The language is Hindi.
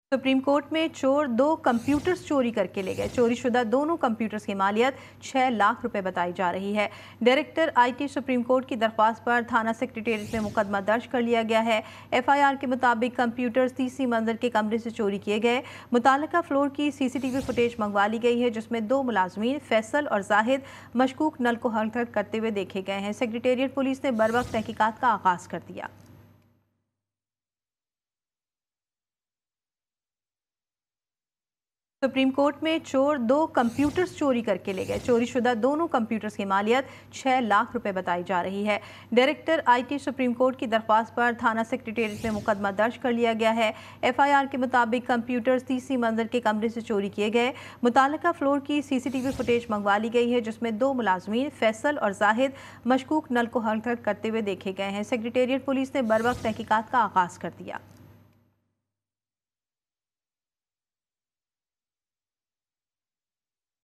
सुप्रीम कोर्ट में चोर 2 कंप्यूटर्स चोरी करके ले गए। चोरी शुदा दोनों कंप्यूटर्स की मालियत 6 लाख रुपए बताई जा रही है। डायरेक्टर आईटी सुप्रीम कोर्ट की दरख्वास्त पर थाना सेक्रेटेरिएट में मुकदमा दर्ज कर लिया गया है। एफआईआर के मुताबिक कंप्यूटर्स तीसरी मंजिल के कमरे से चोरी किए गए। मुताल्लिका फ्लोर की सीसीटीवी फुटेज मंगवा ली गई है, जिसमें 2 मुलाजमीन फैसल और जाहिद मशकूक नल को हरकत करते हुए देखे गए हैं। सेक्रेटेरिएट पुलिस ने बरवक्त तहकीकात का आगाज कर दिया। सुप्रीम कोर्ट में चोर 2 कंप्यूटर्स चोरी करके ले गए। चोरी शुदा दोनों कंप्यूटर्स की मालियत 6 लाख रुपए बताई जा रही है। डायरेक्टर आईटी सुप्रीम कोर्ट की दरख्वास्त पर थाना सेक्रेटेरिएट में मुकदमा दर्ज कर लिया गया है। एफआईआर के मुताबिक कंप्यूटर्स तीसरी मंजिल के कमरे से चोरी किए गए। मुताल्लिका फ्लोर की सीसीटीवी फुटेज मंगवा ली गई है, जिसमें 2 मुलाजमीन फैसल और जाहिद मशकूक नल को हरकत करते हुए देखे गए हैं। सेक्रेटेरिएट पुलिस ने बरवक्त तहकीकात का आगाज कर दिया।